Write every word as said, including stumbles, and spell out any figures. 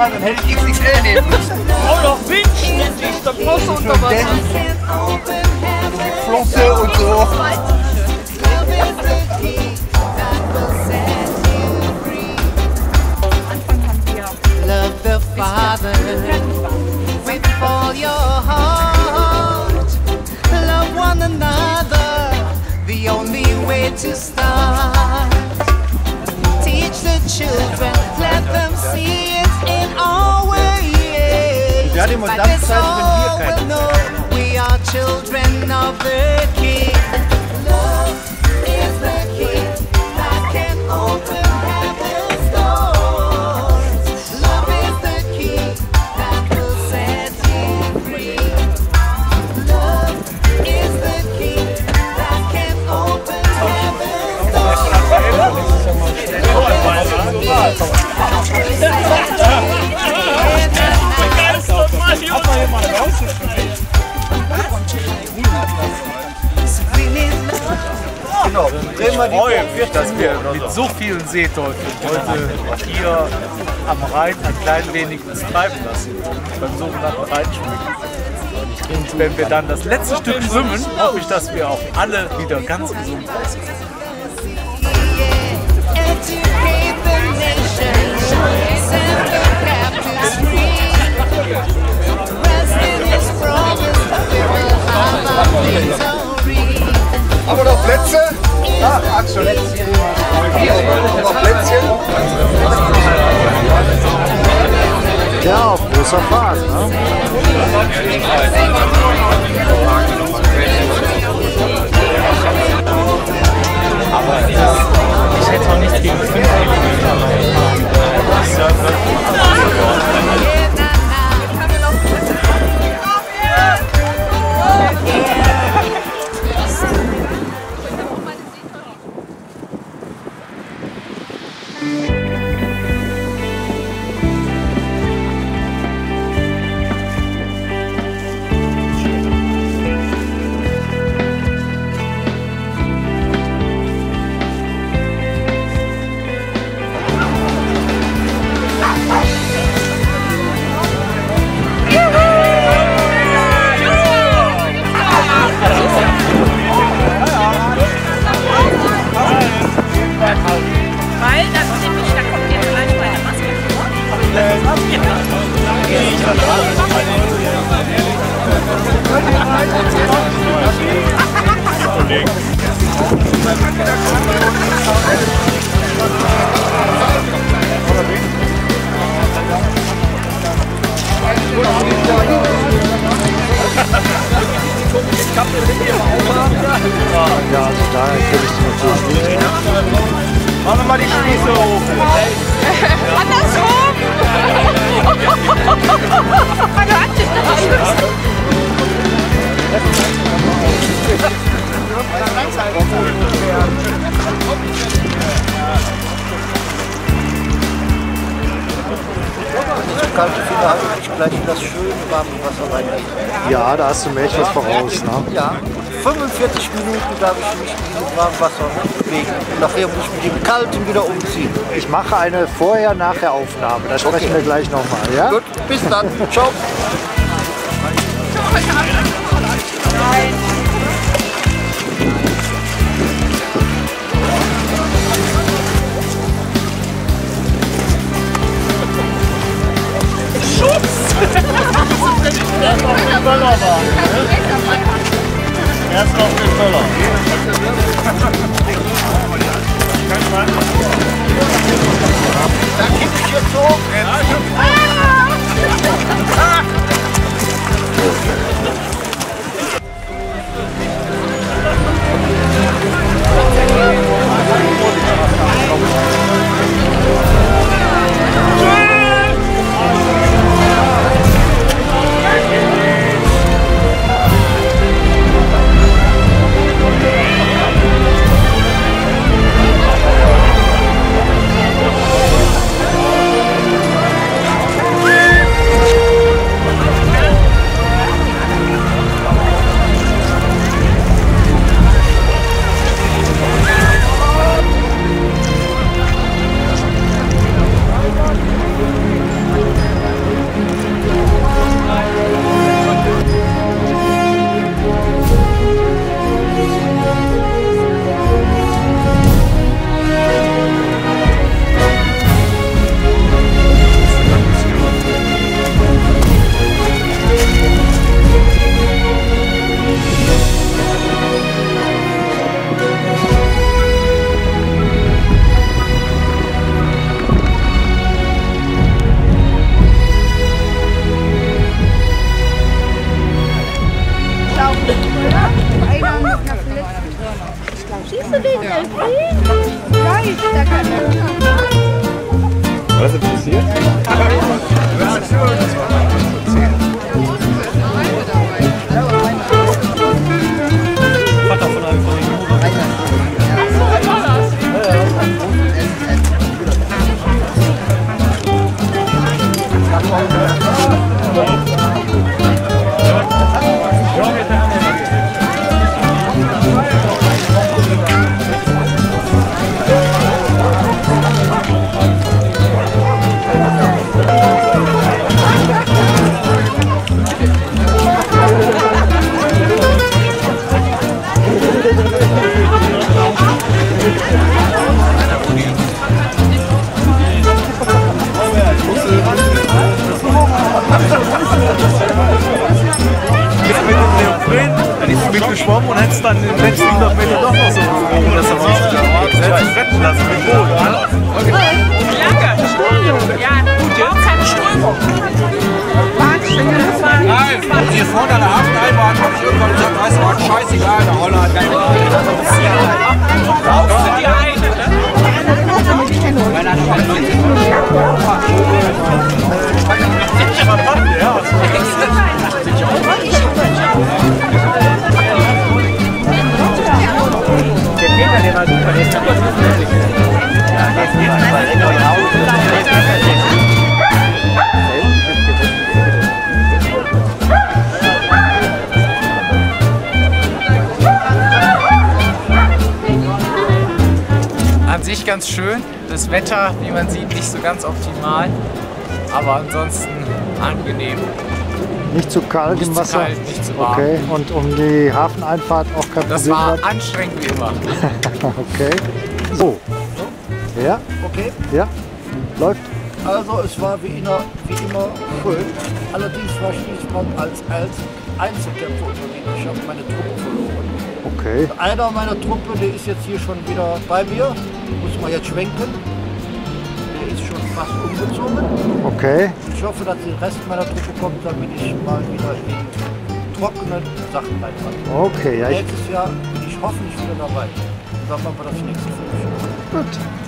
dann hätte ich X X L nehmen müssen. Oh, noch Winchen endlich, da brauchst du unter Wasser. Flosse und so. Love the Father with all your heart. Love one another, the only way to start. Teach the children, let them see it in our way. Ja, die But it's all we know, we are children of the King. Love is the key that can open heaven's doors. Love is the key that will set you free. Love is the key that can open heaven's doors. Genau. Ich freue mich, dass wir mit so vielen Seeteufeln heute hier am Rhein ein klein wenig uns treiben lassen, beim sogenannten Rheinschwimmen. Und wenn wir dann das letzte Stück schwimmen, hoffe ich, dass wir auch alle wieder ganz gesund rauskommen. Educate the nation, set the captives free. Rest in His promise, we will have our victory. Haben wir noch Plätze? Ah, Axel. Hier, noch Plätzchen. Ja, auf großer Fahrt, ne? Aber ich hätte auch nichts gegen fünf Kilometer Ja, also da kriege ich natürlich nicht. Machen wir mal die Spieße hoch. Andersrum! Meine Hand ist da. Kalte Finger habe ich gleich in das schöne warme Wasser rein. Ja, da hast du Mädchen voraus, ne? Ja, fünfundvierzig Minuten darf ich mich in diesem warmen Wasser bewegen. Und nachher muss ich mit dem kalten wieder umziehen. Ich mache eine Vorher-Nachher-Aufnahme. Da sprechen Okay. wir gleich nochmal, ja? Gut, bis dann. Ciao. Erst auf den Böller war. Erst auf den Böller. Da kipp ich jetzt hoch. Siehst du den Delfin? Geil, da kann Was ist passiert? Vater von einem von den Jungen. Achso, war das? Dann ist sie mitgeschwommen und hättest dann den letzten hundert Meter doch noch so geflogen, dass er rausgekommen ist. Hättest retten lassen mit Boot. Lange. Ja, gut, jetzt keine Strömung. Nein, und hier vorne an der Hafeneinbahn habe ich irgendwann gesagt, weißt du was, scheißegal, der Roller hat ganz Raus sind die eine, ne? Der Peter, der war super, der ist super zuverlässig. Ja, der ist super. An sich ganz schön. Das Wetter, wie man sieht, nicht so ganz optimal. Aber ansonsten angenehm. Nicht zu kalt Nicht im zu Wasser? kalt, nicht zu warm. Okay, und um die Hafeneinfahrt auch kein Das Problem war hat? anstrengend wie immer. Okay. So. Ja, Okay, ja. Läuft. also es war wie immer, wie immer schön. Allerdings war ich diesmal als, als Einzelkämpfer unterwegs. Ich habe meine Truppe verloren. Okay. Einer meiner Truppe, der ist jetzt hier schon wieder bei mir. Muss man jetzt schwenken. Der ist schon fast umgezogen. Okay. Ich hoffe, dass der Rest meiner Truppe kommt, damit ich mal wieder in trockenen Sachen reinfalle. Okay, ja, ich, Nächstes Jahr bin ich hoffentlich wieder dabei. Und dann machen wir das nächste für mich. gut.